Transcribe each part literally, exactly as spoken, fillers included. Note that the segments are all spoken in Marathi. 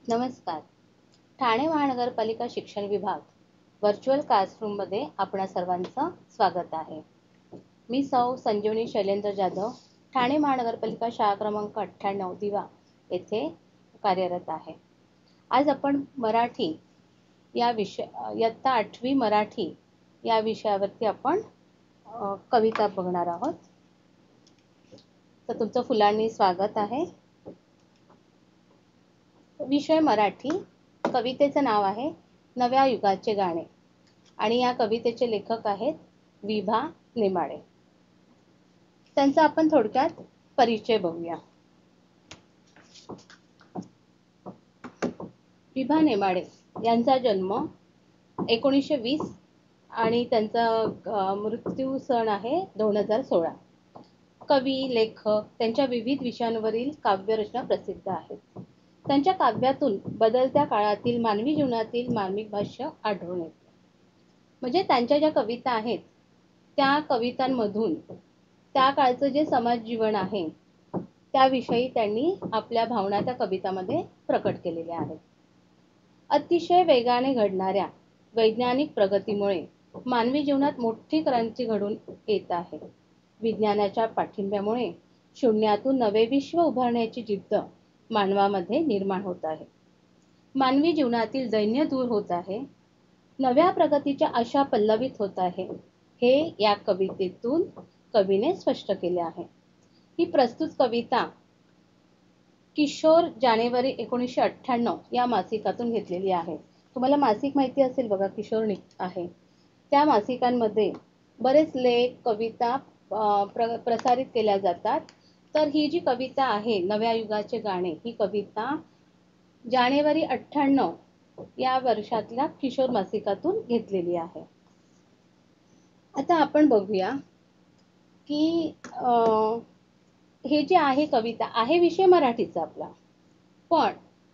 नमस्कार. ठाणे महानगरपालिका शिक्षण विभाग व्हर्च्युअल क्लासरूममध्ये आपणा सर्वांचं स्वागत आहे. मी सौ संजीवनी शैलेंद्र जाधव, ठाणे महानगरपालिका शाळा क्रमांक अठ्ठ्याण्णव दिवा येथे कार्यरत आहे. आज आपण मराठी या विषय इयत्ता आठवी मराठी या विषयावरती आपण अ, कविता बघणार आहोत. तर तुमचं फुलांनी स्वागत आहे. विषय मराठी. कवितेचं नाव आहे नव्या युगाचे गाणे आणि या कवितेचे लेखक आहेत विभा नेमाडे. त्यांचा आपण थोडक्यात परिचय बघूया. विभा नेमाडे यांचा जन्म एकोणीसशे वीस आणि त्यांचा मृत्यू सण आहे दोन हजार सोळा. कवी, लेखक, त्यांच्या विविध विषयांवरील काव्यरचना प्रसिद्ध आहेत. त्यांच्या काव्यातून बदलत्या काळातील मानवी जीवनातील मार्मिक भाष्य आढळून येते. म्हणजे त्यांच्या ज्या कविता आहेत त्या कवितांमधून त्या काळचं जे समाज जीवन आहे त्याविषयी त्यांनी आपल्या भावना त्या कवितामध्ये प्रकट केलेल्या आहेत. अतिशय वेगाने घडणाऱ्या वैज्ञानिक प्रगतीमुळे मानवी जीवनात मोठी क्रांती घडून येत आहे. विज्ञानाच्या पाठिंब्यामुळे शून्यातून नवे विश्व उभारण्याची जिद्द मानवामध्ये निर्माण होत आहे. मानवी जीवनातील दैन्य दूर होत आहे. नव्या प्रगतीच्या आशा पल्लवित होत आहे. हे या कवितेतून कवीने स्पष्ट केले आहे. ही प्रस्तुत कविता किशोर जानेवारी एकोणीसशे अठ्ठ्याण्णव या मासिकातून घेतलेली आहे. तुम्हाला मासिक माहिती असेल बघा, किशोर आहे. त्या मासिकांमध्ये बरेच लेख, कविता प्र प्रसारित केल्या जातात. तर ही जी कविता आहे नव्या युगाचे गाणे, ही कविता जानेवारी अठ्ठ्याण्णव या वर्षातल्या किशोर मासिकातून घेतलेली आहे. आता आपण बघूया की हे जे आहे कविता आहे विषय मराठीचा आपला, पण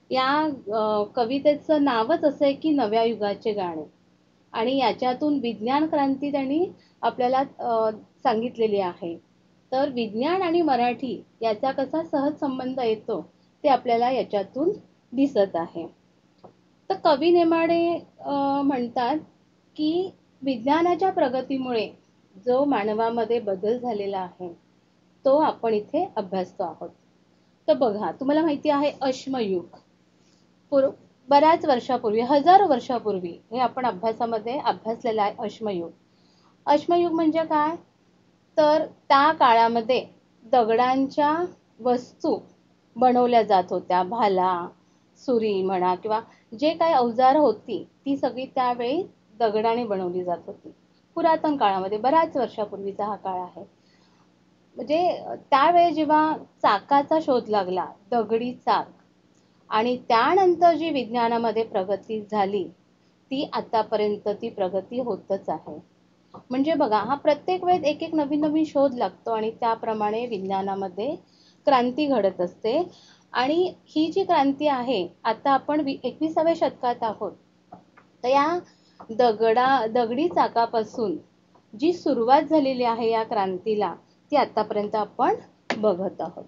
या कवितेचं नावच असं आहे की नव्या युगाचे गाणे आणि याच्यातून विज्ञान क्रांती त्यांनी आपल्याला सांगितलेली आहे. तर विज्ञान आणि मराठी याचा कसा सहज संबंध येतो ते आपल्याला याच्यातून दिसत आहे. तर कवी नेमाडे म्हणतात की विज्ञानाच्या प्रगतीमुळे जो मानवामध्ये बदल झालेला आहे तो आपण इथे अभ्यासतो आहोत. तर बघा, तुम्हाला माहिती आहे अश्मयुग पूर्व बऱ्याच वर्षापूर्वी, हजारो वर्षापूर्वी हे आपण अभ्यासामध्ये अभ्यासलेलं आहे. अश्मयुग अश्मयुग म्हणजे काय? तर त्या काळामध्ये दगडांच्या वस्तू बनवल्या जात होत्या. भाला, सुरी म्हणा किंवा जे काही अवजार होती ती सगळी त्यावेळी दगडाने बनवली जात होती. पुरातन काळामध्ये बऱ्याच वर्षापूर्वीचा हा काळ आहे. म्हणजे त्यावेळी जेव्हा चाकाचा शोध लागला, दगडी चाक, आणि त्यानंतर जी विज्ञानामध्ये प्रगती झाली ती आतापर्यंत ती प्रगती होतच आहे. म्हणजे बघा, हा प्रत्येक वेळेस एक एक नवीन नवीन शोध लागतो आणि त्याप्रमाणे विज्ञानामध्ये क्रांती घडत असते. आणि ही जी क्रांती आहे, आता आपण एकविसाव्या शतकात आहोत, तर या दगडा दगडी चाकापासून जी सुरुवात झालेली आहे या क्रांतीला ती आतापर्यंत आपण बघत आहोत.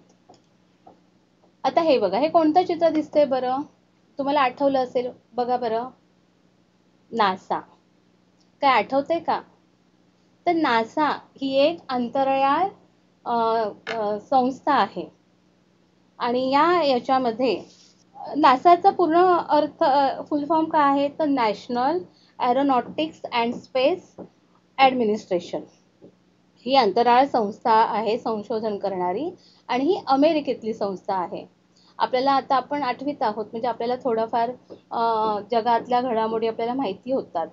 आता हे बघा, हे कोणतं चित्र दिसतंय बरं? तुम्हाला आठवलं असेल बघा बरं, नासा. काय आठवतंय का? तर नासा ही एक अंतराळ संस्था आहे आणि या याच्यामध्ये नासाचा पूर्ण अर्थ फुल फॉर्म काय आहे तर national aeronautics and space administration ही अंतराळ संस्था आहे संशोधन करणारी आणि ही अमेरिकेतली संस्था आहे. आपल्याला आता आपण आठवीत आहोत म्हणजे आपल्याला थोडंफार जगातल्या घडामोडी आपल्याला माहिती होतात.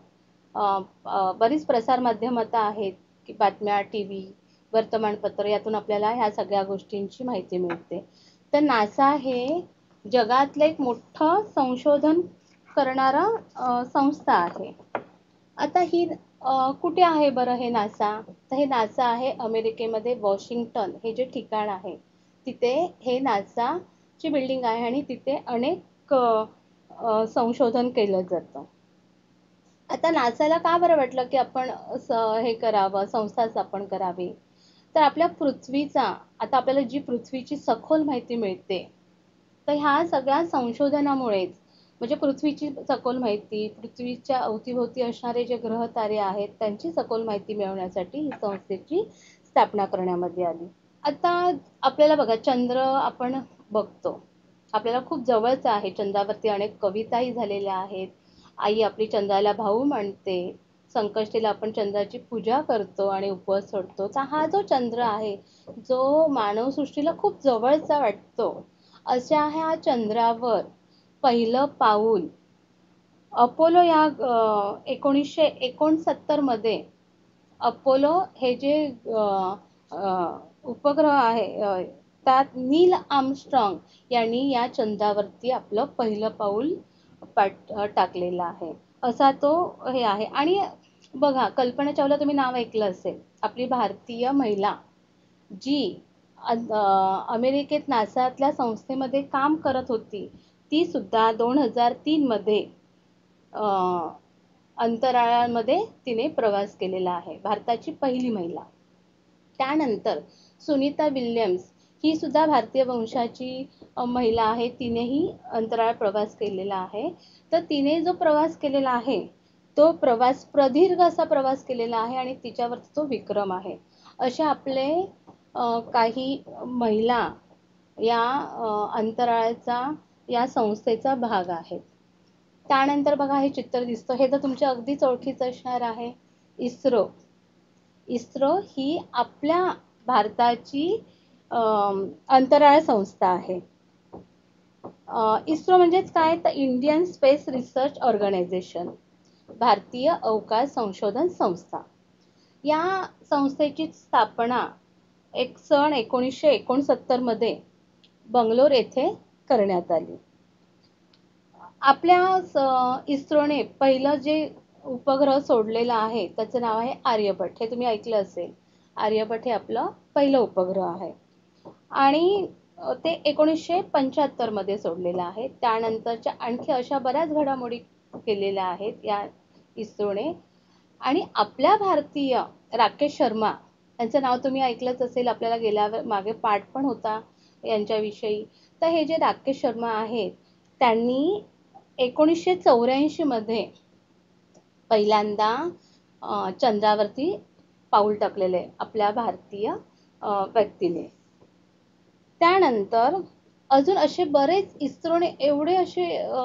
बरीच प्रसारमाध्यम आता आहेत की बातम्या, टी व्ही, वर्तमानपत्र यातून आपल्याला ह्या सगळ्या गोष्टींची माहिती मिळते. तर नासा हे जगातलं एक मोठं संशोधन करणारा संस्था आहे. आता ही कुठे आहे बरं हे नासा? तर हे नासा आहे अमेरिकेमध्ये वॉशिंग्टन हे जे ठिकाण आहे तिथे हे नासाची बिल्डिंग आहे आणि तिथे अनेक संशोधन केलं जातं. आता नासाला का बरं वाटलं की आपण हे करावं, संस्था स्थापन करावी? तर आपल्या पृथ्वीचा, आता आपल्याला जी पृथ्वीची सखोल माहिती मिळते तर ह्या सगळ्या संशोधनामुळेच म्हणजे पृथ्वीची सखोल माहिती, पृथ्वीच्या अवतीभोवती असणारे जे ग्रह तारे आहेत त्यांची सखोल माहिती मिळवण्यासाठी ही संस्थेची स्थापना करण्यामध्ये आली. आता आपल्याला बघा, चंद्र आपण बघतो, आपल्याला खूप जवळच आहे. चंद्रावरती अनेक कविताही झालेल्या आहेत. आई आपली चंद्राला भाऊ म्हणते. संकष्टीला आपण चंद्राची पूजा करतो आणि उपवास सोडतो. तर हा जो चंद्र आहे, जो मानवसृष्टीला खूप जवळचा वाटतो, अशा ह्या चंद्रावर पहिलं पाऊल अपोलो या एकोणीसशे एकोणसत्तरमध्ये अपोलो हे जे उपग्रह आहे त्यात नील आर्मस्ट्रॉंग यांनी या चंद्रावरती आपलं पहिलं पाऊल पाट टाकलेलं आहे. असा तो हे आहे. आणि बघा, कल्पना चावला तुम्ही नाव ऐकलं असेल. आपली भारतीय महिला जी अमेरिकेत नासातल्या संस्थेमध्ये काम करत होती, ती सुद्धा दोन हजार तीन मध्ये अंतराळामध्ये तिने प्रवास केलेला आहे. भारताची पहिली महिला. त्यानंतर सुनीता विल्यम्स ही सुद्धा भारतीय वंशाची महिला आहे. तिनेही अंतराळ प्रवास केलेला आहे. तर तिने जो प्रवास केलेला आहे तो प्रवास प्रदीर्घ असा प्रवास केलेला आहे आणि तिच्यावरचा तो विक्रम आहे. असे आपले काही महिला या अंतराळाचा या संस्थेचा भाग आहेत. त्यानंतर बघा, हे चित्र दिसतं, हे तर तुमच्या अगदीच ओळखीचं असणार आहे, इस्रो. इस्रो ही आपल्या भारताची अंतराळ संस्था आहे. इस्रो म्हणजेच काय, तर इंडियन स्पेस रिसर्च ऑर्गनायझेशन, भारतीय अवकाश संशोधन संस्था. या संस्थेची स्थापना एक सन एकोणीसशे एकोणसत्तर मध्ये बंगलोर येथे करण्यात आली. आपल्या इस्रोने पहिलं जे उपग्रह सोडलेलं आहे त्याचं नाव आहे आर्यभट्ट. हे तुम्ही ऐकलं असेल. आर्यभट्ट हे आपलं पहिलं उपग्रह आहे आणि ते एकोणीसशे पंच्याहत्तर मध्ये सोडलेलं आहे. त्यानंतरच्या आणखी अशा बऱ्याच घडामोडी केलेल्या आहेत या इस्रोने. आणि आपल्या भारतीय राकेश शर्मा यांचं नाव तुम्ही ऐकलंच असेल. आपल्याला गेल्या मागे पाठ पण होता यांच्याविषयी. तर हे जे राकेश शर्मा आहेत त्यांनी एकोणीसशे चौऱ्याऐंशी मध्ये पहिल्यांदा चंद्रावरती पाऊल टाकलेले आपल्या भारतीय व्यक्तीने. त्यानंतर अजून असे बरेच इस्रोने एवढे असे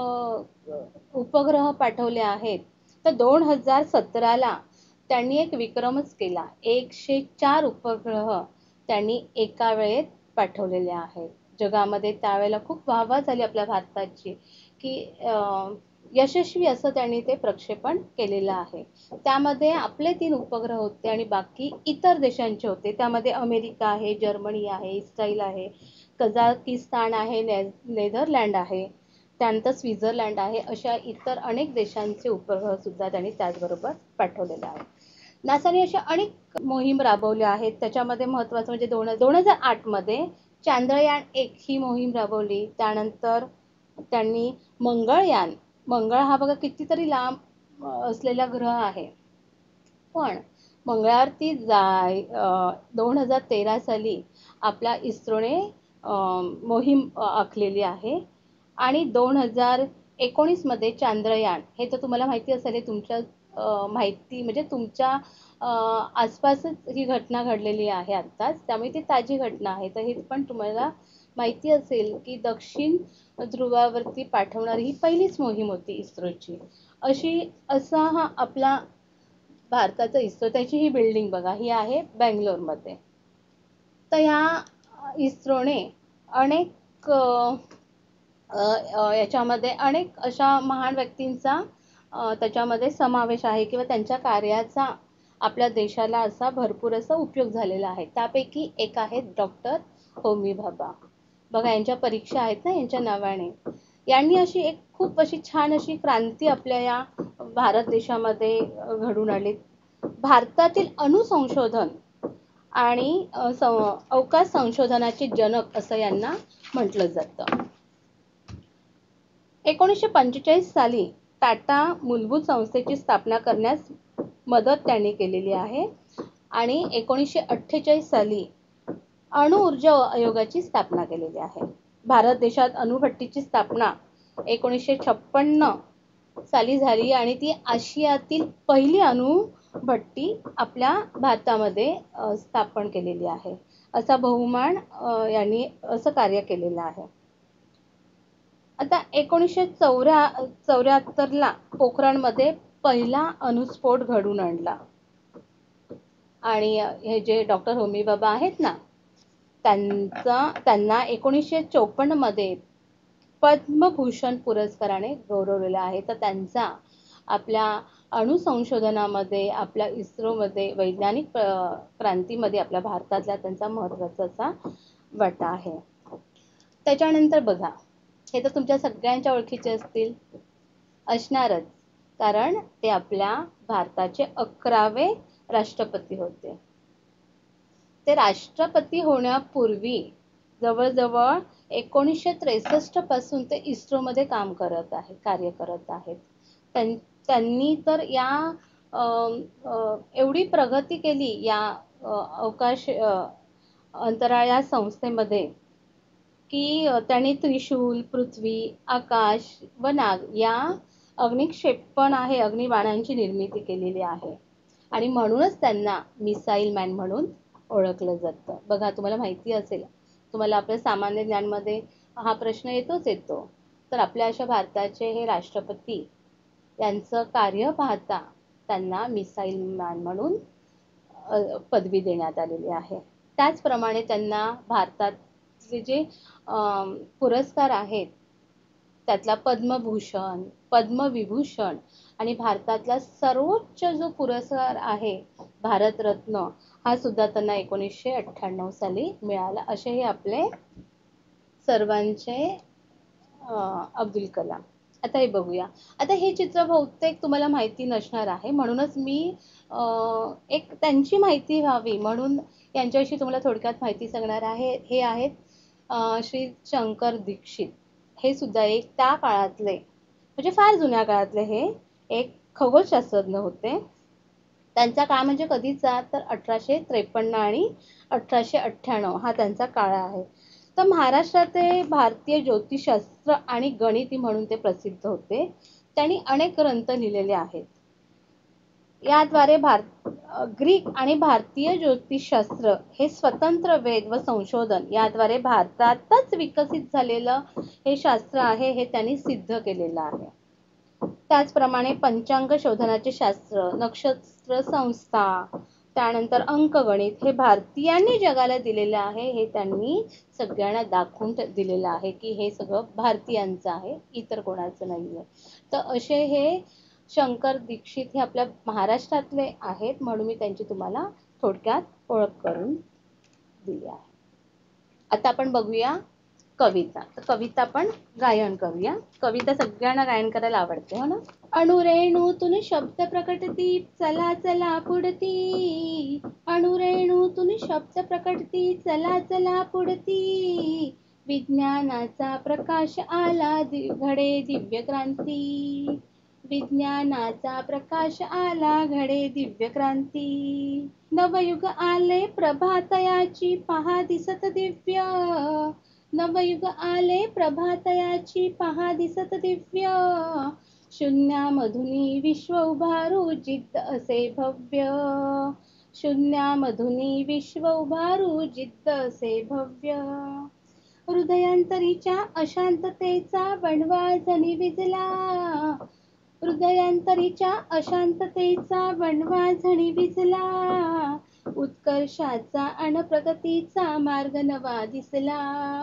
उपग्रह पाठवले आहेत. तर दोन हजार सतराला त्यांनी एक विक्रमच केला. एकशे चार उपग्रह त्यांनी एका वेळेत पाठवलेले आहेत. जगामध्ये त्यावेळेला खूप वाहवा झाली आपल्या भारताची की यशस्वी असं त्यांनी ते प्रक्षेपण केलेलं आहे. त्यामध्ये आपले तीन उपग्रह होते आणि बाकी इतर देशांचे होते. त्यामध्ये अमेरिका आहे, जर्मनी आहे, इस्रायल आहे, कझाकिस्तान आहे, ने नेदरलँड आहे, त्यानंतर स्वित्झर्लंड आहे. अशा इतर अनेक देशांचे उपग्रह सुद्धा त्यांनी त्याचबरोबर पाठवलेले आहेत. नासाने अशा अनेक मोहीम राबवल्या आहेत. त्याच्यामध्ये महत्त्वाचं म्हणजे दोन दोन हजार आठ मध्ये चांद्रयान एक ही मोहीम राबवली. त्यानंतर त्यांनी मंगळयान, मंगळ हा बघा कितीतरी लांब असलेला ग्रह आहे, पण मंगळावरती जाय दोन हजार तेरा साली आपल्या इस्रोने मोहीम आखलेली आहे. आणि दोन हजार एकोणीस मध्ये चांद्रयान, हे तर तुम्हाला माहिती असेल, तुमच्या माहिती म्हणजे तुमच्या आसपासच ही घटना घडलेली आहे आत्ताच, त्यामुळे ती ताजी घटना आहे. तर हे पण तुम्हाला माहिती असेल की दक्षिण ध्रुवावरती पाठवणारी ही पहिलीच मोहीम होती इस्रोची. अशी असा हा आपला भारताचा इस्रो. त्याची ही बिल्डिंग बघा, ही आहे बेंगलोरमध्ये. तर ह्या इस्रोने अनेक याच्यामध्ये अनेक अशा महान व्यक्तींचा त्याच्यामध्ये समावेश आहे किंवा त्यांच्या कार्याचा आपल्या देशाला असा भरपूर असा उपयोग झालेला आहे. त्यापैकी एक आहेत डॉक्टर होमी भाभा. बघा, यांच्या परीक्षा आहेत ना यांच्या नावाने. यांनी अशी एक खूप अशी छान अशी क्रांती आपल्या या भारत देशामध्ये घडून आली. भारतातील अणुसंशोधन आणि अवकाश संशोधनाचे जनक असं यांना म्हटलं जातं. एकोणीसशे पंचेचाळीस साली टाटा मूलभूत संस्थेची स्थापना करण्यास मदत त्यांनी केलेली आहे आणि एकोणीसशे अठ्ठेचाळीस साली अणु ऊर्जा आयोगाची स्थापना केलेली आहे. भारत देशात अणुभट्टीची स्थापना एकोणीसशे छप्पन्न साली झाली आणि ती आशियातील पहिली अणुभट्टी आपल्या भारतामध्ये स्थापन केलेली आहे. असा बहुमान यांनी असं कार्य केलेलं आहे. आता एकोणीसशे चौऱ्या चौऱ्याहत्तरला पोखरणमध्ये पहिला अणुस्फोट घडून आणला आणि हे जे डॉक्टर होमी बाबा आहेत ना, त्यांचा त्यांना एकोणीसशे चोपन्न मध्ये पद्मभूषण पुरस्काराने गौरवलेला आहे. तर त्यांचा आपल्या अणुसंशोधनामध्ये, आपल्या इस्रोमध्ये, वैज्ञानिक क्रांतीमध्ये आपल्या भारतातल्या त्यांचा महत्त्वाचा असा वाटा आहे. त्याच्यानंतर बघा, हे तर तुमच्या सगळ्यांच्या ओळखीचे असतील असणारच, कारण ते आपल्या भारताचे अकरावे राष्ट्रपती होते. ते राष्ट्रपती होण्यापूर्वी जवळजवळ एकोणीसशे त्रेसष्ट पासून ते इस्रोमध्ये काम करत आहे कार्य करत आहेत. त्यांनी तर या एवढी प्रगती केली या अवकाश अंतराळ या संस्थेमध्ये की त्यांनी त्रिशूल, पृथ्वी, आकाश व नाग या अग्निक्षेपण आहे अग्निबाणांची निर्मिती केलेली आहे आणि म्हणूनच त्यांना मिसाईल मॅन म्हणून ओळखलं जातं. बघा, तुम्हाला माहिती असेल, तुम्हाला आपल्या सामान्य ज्ञानमध्ये हा प्रश्न येतोच येतो. तर आपल्या अशा भारताचे हे राष्ट्रपती यांचं कार्य पाहता त्यांना मिसाईल मॅन म्हणून पदवी देण्यात आलेली आहे. त्याचप्रमाणे त्यांना भारतातले जे पुरस्कार आहेत त्यातला पद्मभूषण, पद्मविभूषण आणि भारतातला सर्वोच्च जो पुरस्कार आहे भारतरत्न, हा सुद्धा त्यांना एकोणीसशे अठ्ठ्याण्णव साली मिळाला. असे हे आपले सर्वांचे अब्दुल कलाम. आता हे बघूया. आता हे चित्र बहुतेक तुम्हाला माहिती नसणार आहे, म्हणूनच मी एक त्यांची माहिती व्हावी म्हणून यांच्याविषयी तुम्हाला थोडक्यात माहिती सांगणार आहे. हे आहेत श्री शंकर दीक्षित. हे सुद्धा एक त्या काळातले, म्हणजे फार जुन्या काळातले हे एक खगोलशास्त्रज्ञ होते. त्यांचा काळ म्हणजे कधीचा, तर अठराशे त्रेपन्न आणि अठराशे अठ्ठ्याण्णव हा त्यांचा काळ आहे. तर महाराष्ट्रात ते भारतीय ज्योतिषशास्त्र आणि गणिती म्हणून ते प्रसिद्ध होते. त्यांनी अनेक ग्रंथ लिहिलेले आहेत. याद्वारे भारत ग्रीक आणि भारतीय ज्योतिषशास्त्र हे स्वतंत्र वेद व संशोधन याद्वारे भारतातच विकसित झालेलं हे शास्त्र आहे हे त्यांनी सिद्ध केलेलं आहे. त्याचप्रमाणे पंचांग शोधनाचे शास्त्र, नक्षत्र संस्था, त्यानंतर अंकगणित हे भारतीयांनी जगाला दिलेलं आहे हे त्यांनी सगळ्यांना दाखवून दिलेलं आहे की हे सगळं भारतीयांचं आहे, इतर कोणाचं नाही आहे. तर असे हे शंकर दीक्षित हे आपल्या महाराष्ट्रातले आहेत, म्हणून मी त्यांची तुम्हाला थोडक्यात ओळख करून दिली आहे. आता आपण बघूया कविता. तर कविता आपण गायन करूया. कविता सगळ्यांना गायन करायला आवडते, हो ना. अणुरेणूतून शब्द प्रकटती, चला चला पुढती. अणुरेणूतून शब्द प्रकटती, चला चला पुढती. विज्ञानाचा प्रकाश आला, घडे दिव्य क्रांती. विज्ञानाचा प्रकाश आला, घडे दिव्य क्रांती. नवयुग आले प्रभातयाची, पहा दिसत दिव्य. नवयुग आले प्रभातयाची, पहा दिसत दिव्य. शून्यामधुनी विश्व उभारू, जिद्द असे भव्य. शून्यामधुनी विश्व उभारू, जिद्द असे भव्य. हृदयांतरीच्या अशांततेचा वणवा जणी विजला. हृदयांतरीच्या अशांततेचा वणवा झणी विजला. उत्कर्षाचा अन प्रगतीचा मार्ग नवा दिसला.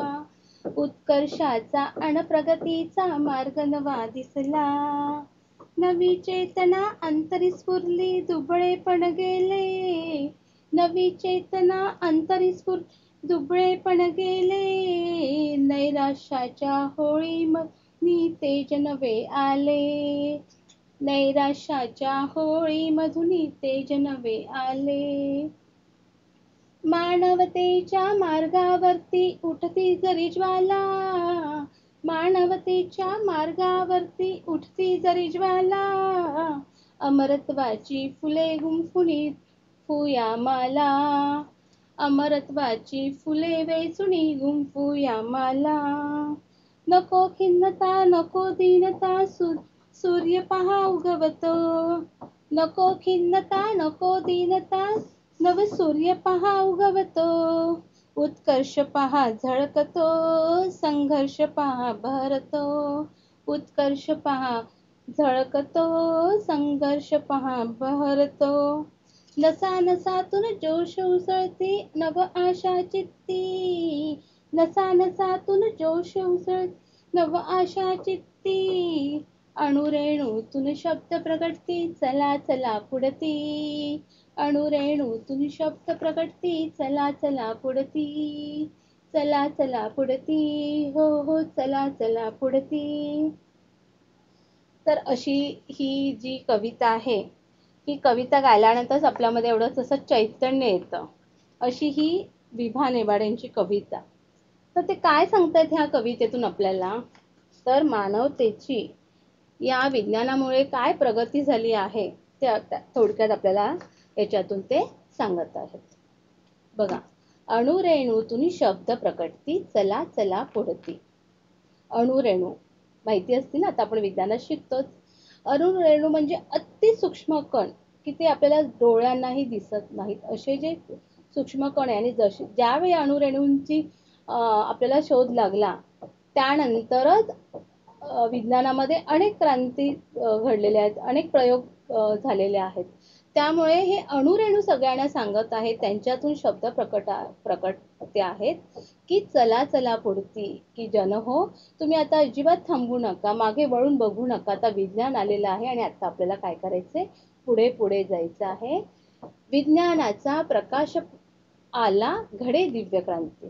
उत्कर्षाचा अन प्रगतीचा मार्ग नवा दिसला. नवी चेतना अंतरी स्फुरली, दुबळेपण गेले. नवी चेतना अंतरी स्फुरली, दुबळेपण गेले. नैराश्याच्या होळी मधुनी तेज नवे आले. नैराश्याच्या होळी मधुनी तेज नवे आले. मानवतेच्या मार्गावरती उठती जरी ज्वाला. मानवतेच्या मार्गावरती उठती जरी ज्वाला. अमरत्वाची फुले गुंफुनी फुया माला. अमरत्वाची फुले वेचुनी गुंफूया माला. नको खिन्नता नको दीनता सु सूर्य पहा उगवतो. नको खिन्नता नको दीनता नव सूर्य पहा उगवतो. उत्कर्ष पहा झळकतो संघर्ष पहा बहरतो. उत्कर्ष पहा झळकतो संघर्ष पहा बहरतो. नसा नसातून जोश उसळती नव आशा चित्ती. नसा नसातून जोश उसळती नव आशा चित्ती. अणुरेणूतून शब्द प्रकटती चला चला पुढती. अणुरेणूतून शब्द प्रकटती चला चला पुढती. चला चला पुढती हो हो चला चला पुढती. तर अशी ही जी कविता आहे, ही कविता गायल्यानंतरच आपल्यामध्ये एवढंच असं चैतन्य येतं. अशी ही विभा नेमाड्यांची कविता. तर ते काय सांगतात ह्या कवितेतून आपल्याला, तर मानवतेची या विज्ञानामुळे काय प्रगती झाली आहे ते थोडक्यात आपल्याला याच्यातून ते सांगत आहेत. बघा, अणुरेणूतून शब्द प्रकटती चला चला पुढती. अणुरेणू माहिती असते ना, आता आपण विज्ञानात शिकतोच. अणुरेणू म्हणजे अति सूक्ष्म कण, की ते आपल्याला डोळ्यांनाही दिसत नाहीत असे जे सूक्ष्म कण आहे. आणि जशी ज्यावेळी अणुरेणूंची आपल्याला शोध लागला त्यानंतरच विज्ञानामध्ये अनेक क्रांती घडलेल्या आहेत, अनेक प्रयोग झालेले आहेत. त्यामुळे हे अणुरेणू सगळ्यांना सांगत आहेत, त्यांच्यातून शब्द प्रकट प्रकटते आहेत की चला चला पुढती, की जन हो तुम्ही आता अजिबात थांबू नका, मागे वळून बघू नका. आता विज्ञान आलेलं आहे आणि आता आपल्याला काय करायचंय, पुढे पुढे जायचं आहे. विज्ञानाचा प्रकाश आला घडे दिव्य क्रांती.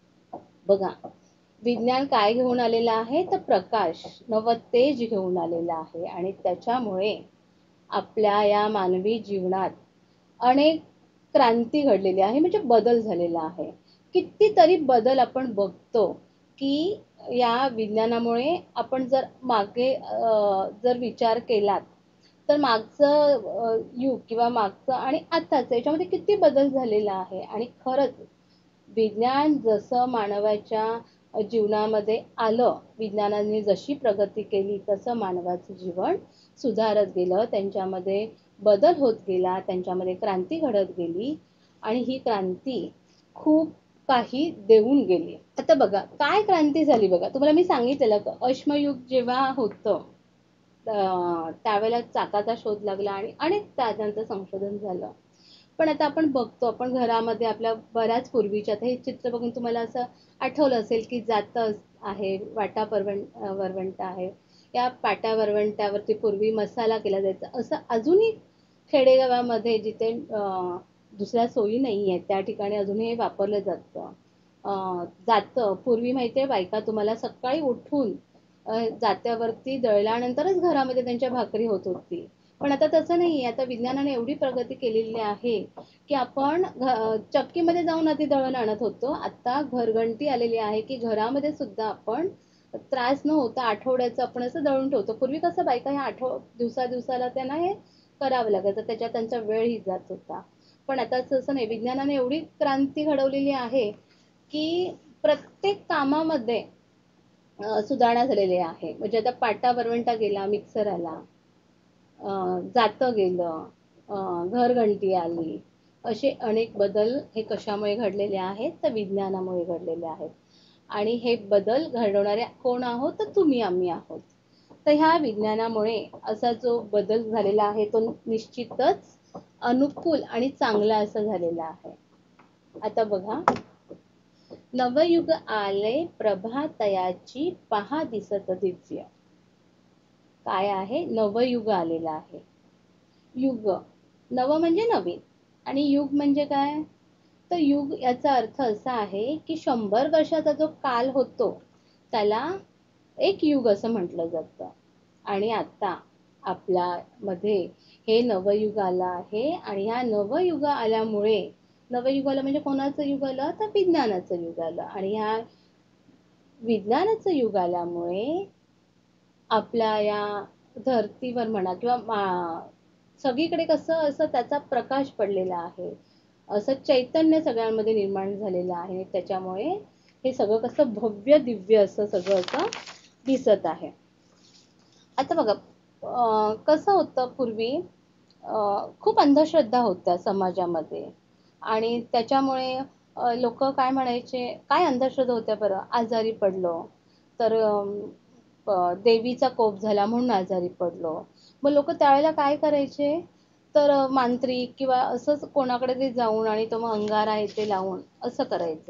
बघा, विज्ञान काय घेऊन आलेलं आहे, तर प्रकाश नव तेज घेऊन आलेलं आहे. आणि त्याच्यामुळे आपल्या या मानवी जीवनात अनेक क्रांती घडलेली आहे, म्हणजे बदल झालेला आहे. कितीतरी बदल आपण बघतो की या विज्ञानामुळे आपण जर मागे जर विचार केलात तर मागचं युग किंवा मागचं आणि आताचं याच्यामध्ये किती बदल झालेला आहे. आणि खरंच विज्ञान जसं मानवाच्या जीवनामध्ये आलं, विज्ञानाने जशी प्रगती केली तसं मानवाचं जीवन सुधारत गेलं, त्यांच्यामध्ये बदल होत गेला, त्यांच्यामध्ये क्रांती घडत गेली. आणि ही क्रांती खूप काही देऊन गेली. आता बघा काय क्रांती झाली. बघा, तुम्हाला मी सांगितलेलं अश्मयुग जेव्हा होतं त्यावेळेला चाकाचा शोध लागला आणि अनेक त्यानंतर संशोधन झालं. पण आता आपण बघतो, आपण घरामध्ये आपल्या बऱ्याच पूर्वीच्या, आता हे चित्र बघून तुम्हाला असं आठवलं असेल की जातं आहे, वाटा परवण वरवंटा आहे, या पाट्या वरवंट्यावरती पूर्वी मसाला केला जायचा. असं अजूनही खेडेगावामध्ये जिथे दुसऱ्या सोयी नाही आहेत त्या ठिकाणी अजूनही वापरलं जातं. जातं पूर्वी माहिती आहे, बायका तुम्हाला सकाळी उठून जात्यावरती दळल्यानंतरच घरामध्ये त्यांच्या भाकरी होत होती. पण आता तसं नाही आहे. आता विज्ञानाने एवढी प्रगती केलेली आहे की आपण चक्कीमध्ये जाऊन आधी दळण आणत होतो, आता घरघंटी आलेली आहे की घरामध्ये सुद्धा आपण त्रास न होता आठवड्याचं आपण असं दळून ठेवतो. पूर्वी कसं बायका ह्या आठव दिवसा दिवसाला त्यांना हे करावं लागायचं, त्याच्यात त्यांचा वेळही जात होता. पण आता तसं नाही, विज्ञानाने एवढी क्रांती घडवलेली आहे की प्रत्येक कामामध्ये सुधारणा झालेली आहे. म्हणजे आता पाटा वरवंटा गेला, मिक्सर आला, जातं गेलं, घरघंटी आली, असे अनेक बदल हे कशामुळे घडलेले आहेत, तर विज्ञानामुळे घडलेले आहेत. आणि हे बदल घडवणारे कोण आहोत, तर तुम्ही आम्ही आहोत. तर ह्या विज्ञानामुळे असा जो बदल झालेला आहे तो निश्चितच अनुकूल आणि चांगला असा झालेला आहे. आता बघा, नवयुग आले प्रभातयाची पहा दिसत दिव्य. काय आहे, नवयुग आलेला आहे. युग, नव म्हणजे नवीन आणि युग म्हणजे काय, तर युग याचा अर्थ असा आहे की शंभर वर्षाचा जो काल होतो त्याला एक युग असं म्हटलं जातं. आणि आता आपल्या मध्ये हे नवयुग आलं आहे. आणि ह्या नवयुग आल्यामुळे, नवयुग आलं म्हणजे कोणाचं युग आलं, तर विज्ञानाचं युग आलं. आणि ह्या विज्ञानाचं युग आल्यामुळे आपल्या या धर्तीवर म्हणा किंवा सगळीकडे कसं असं त्याचा प्रकाश पडलेला आहे. असं चैतन्य सगळ्यांमध्ये निर्माण झालेलं आहे. त्याच्यामुळे हे सगळं कसं भव्य दिव्य असं सगळं असं दिसत आहे. आता बघा अं, कसं होतं पूर्वी अं, खूप अंधश्रद्धा होत्या समाजामध्ये आणि त्याच्यामुळे लोक काय म्हणायचे, काय अंधश्रद्धा होत्या बरं, आजारी पडलो तर अं, अं, देवीचा कोप झाला म्हणून आजारी पडलो. मग लोक त्यावेळेला काय करायचे, तर अं, मांत्रिक किंवा असंच कोणाकडे ते जाऊन आणि तो मग अंगार आहे ते लावून असं करायचं.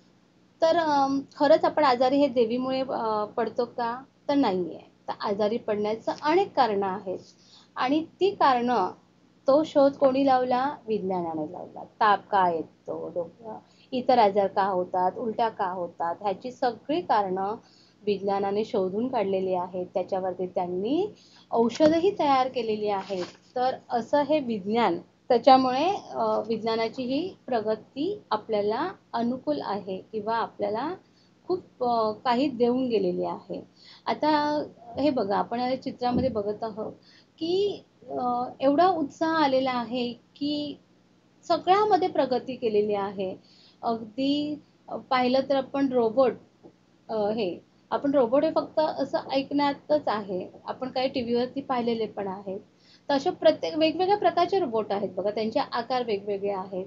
तर अं, खरंच आपण आजारी हे देवीमुळे अं, पडतो का, तर नाहीये. तर आजारी पडण्याचं अनेक कारणं आहेत आणि ती कारणं तो शोध कोणी लावला, विज्ञानाने लावला. ताप का येतो, डोकं इतर आजार का होतात, उलट्या का होतात, ह्याची सगळी कारणं विज्ञानाने शोधून काढलेली आहेत. त्याच्यावरती त्यांनी औषधही तयार केलेली आहेत. तर असं हे विज्ञान, त्याच्यामुळे अं, विज्ञानाची ही प्रगती आपल्याला अनुकूल आहे किंवा आपल्याला खूप अं, काही देऊन गेलेली आहे. आता हे बघा, आपण या चित्रामध्ये बघत आहोत की अं, एवढा उत्साह आलेला आहे की सगळ्यामध्ये प्रगती केलेली आहे. अगदी अ, पाहिलं तर आपण रोबोट हे आपण रोबोट हे फक्त असं ऐकण्यातच आहे. आपण काही टीव्हीवरती पाहिलेले पण आहेत. तर अशा प्रत्येक वेगवेगळ्या प्रकारचे रोबोट आहेत बघा. त्यांचे आकार वेगवेगळे आहेत.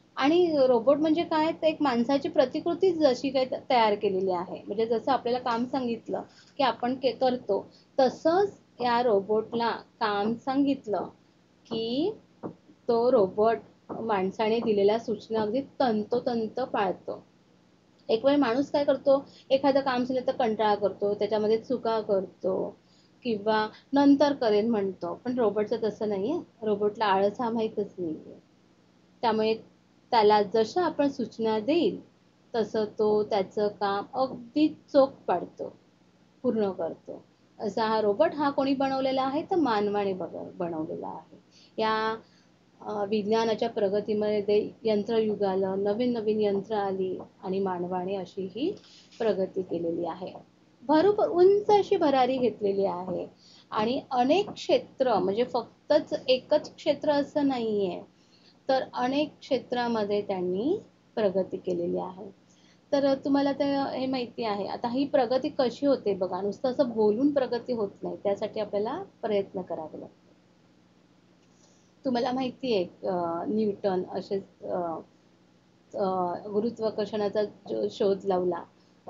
आणि रोबोट म्हणजे काय, तर एक माणसाची प्रतिकृती जशी काही तयार केलेली आहे. म्हणजे जसं आपल्याला काम सांगितलं की आपण के करतो, तसंच या रोबोटला काम सांगितलं की तो रोबोट माणसाने दिलेल्या सूचना अगदी तंतोतंत पाळतो. एक वेळ माणूस काय करतो, एखादं काम झालं तर कंटाळा करतो, त्याच्यामध्ये चुका करतो किंवा नंतर करेन म्हणतो. पण रोबोटचं तसं नाहीये. रोबोटला आळस हा माहीतच नाहीये. त्यामुळे त्याला जशा आपण सूचना देईल तसं तो त्याचं काम अगदी चोख पाडतो, पूर्ण करतो. असा हा रोबोट हा कोणी बनवलेला आहे, तर मानवाने बनवलेला आहे. या अ, विज्ञानाच्या प्रगतीमध्ये यंत्रयुग आलं, नवीन नवीन यंत्र आली आणि मानवाने अशी ही प्रगती केलेली आहे. भरपूर उंच अशी भरारी घेतलेली आहे आणि अनेक क्षेत्र, म्हणजे फक्तच एकच क्षेत्र असं नाहीये, तर अनेक क्षेत्रामध्ये त्यांनी प्रगती केलेली आहे. तर तुम्हाला तर हे माहिती आहे. आता ही प्रगती कशी होते बघा, नुसतं असं बोलून प्रगती होत नाही. त्यासाठी आपल्याला प्रयत्न करावे लागतात. तुम्हाला माहिती आहे न्यूटन असेच गुरुत्वाकर्षणाचा शोध लावला.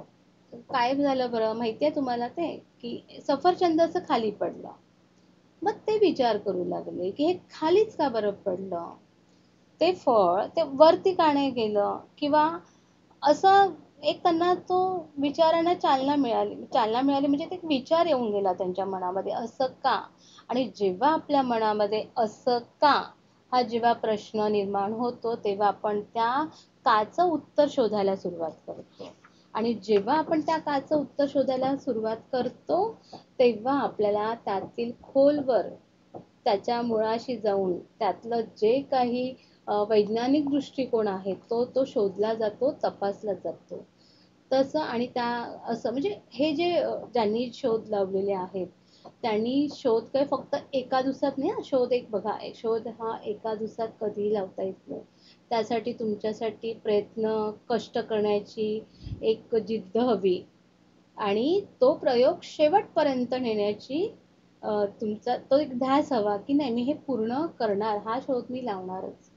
काय झालं बरं माहितीये तुम्हाला, ते की सफरचंदाचं खाली पडलं. मग ते विचार करू लागले की हे खालीच का बरं पडलं, ते फळ ते वरती का नाही गेलं, किंवा असं एक त्यांना तो विचारांना चालना मिळाली चालना मिळाली म्हणजे ते विचार येऊन गेला त्यांच्या मनामध्ये, असं का. आणि जेव्हा आपल्या मनामध्ये असं का हा जेव्हा प्रश्न निर्माण होतो, तेव्हा आपण त्या काचं उत्तर शोधायला सुरुवात करतो. आणि जेव्हा आपण त्या काचं उत्तर शोधायला सुरुवात करतो, तेव्हा आपल्याला त्यातील खोलवर त्याच्या मुळाशी जाऊन त्यातलं जे काही वैज्ञानिक दृष्टिकोन आहे तो तो शोधला जातो, तपासला जातो. तसं आणि त्या असं म्हणजे हे जे ज्यांनी शोध लावलेले आहेत, त्यांनी शोध काय फक्त एका दिवसात नाही, शोध एक बघा, शोध हा एका दिवसात कधीही लावता येत नाही. त्यासाठी तुमच्यासाठी प्रयत्न, कष्ट करण्याची एक जिद्द हवी आणि तो प्रयोग शेवटपर्यंत नेण्याची तुमचा तो एक ध्यास हवा की नाही, मी हे पूर्ण करणार, हा शोध मी लावणारच.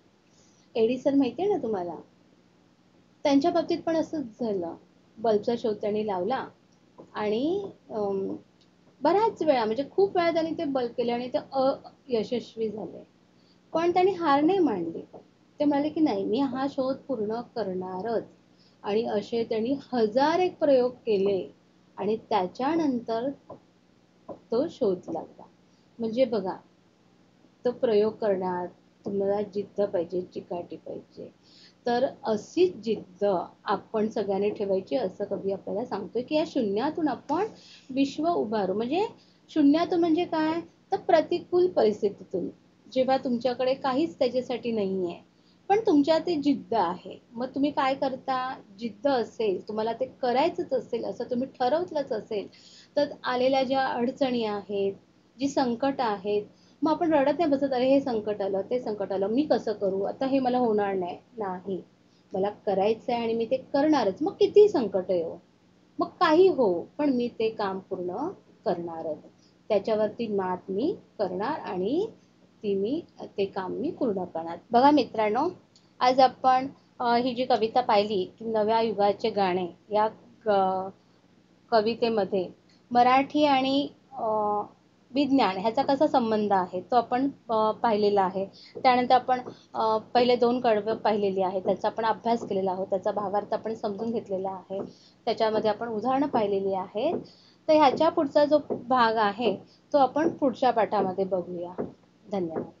एडिसन माहितीये ना तुम्हाला, त्यांच्या बाबतीत पण असंच झालं. बल्बचा शोध त्यांनी लावला आणि बऱ्याच वेळा म्हणजे खूप वेळा त्यांनी ते बल्ब केले आणि ते अयशस्वी झाले. पण त्यांनी हार नाही मानली. ते म्हणाले की नाही, मी हा शोध पूर्ण करणारच. आणि असे त्यांनी हजार एक प्रयोग केले आणि त्याच्यानंतर तो शोध लागला. म्हणजे बघा, तो प्रयोग करण्यात तुम्हाला जिद्द पाहिजे, चिकाटी पाहिजे. तर अशीच जिद्द आपण सगळ्यांनी ठेवायची, असं कवी आपल्याला सांगतोय की या शून्यातून आपण विश्व उभारू. म्हणजे शून्यातून म्हणजे काय, तर प्रतिकूल परिस्थितीतून, जेव्हा तुमच्याकडे काहीच त्याच्यासाठी नाहीये पण तुमच्या ते जिद्द आहे. मग तुम्ही काय करता, जिद्द असेल, तुम्हाला ते करायचंच असेल, असं तुम्ही ठरवलंच असेल, तर आलेल्या ज्या अडचणी आहेत, जी संकट आहेत, मग आपण रडत नाही बसत, अरे हे संकट आलं, ते संकट आलं, मी कसं करू, आता हे मला होणार नाही. नाही, मला करायचं आहे आणि मी ते करणारच. मग कितीही संकट येवो, मग काही हो, पण मी ते काम पूर्ण करणारच. त्याच्यावरती मात मी करणार आणि ती मी ते काम मी पूर्ण करणार. बघा मित्रांनो, आज आपण अ, ही जी कविता पाहिली, की नव्या युगाचे गाणे, या क कवितेमध्ये मराठी आणि अ, विज्ञान ह्याचा कसा संबंध आहे तो आपण अ, पाहिलेला आहे. त्यानंतर आपण अ, पहिले दोन कडवं पाहिलेली आहेत. त्याचा आपण अभ्यास केलेला आहोत. त्याचा भावार्थ आपण समजून घेतलेला आहे. त्याच्यामध्ये आपण उदाहरणं पाहिलेली आहेत. तर ह्याच्या पुढचा जो भाग आहे तो आपण पुढच्या पाठामध्ये बघूया. धन्यवाद.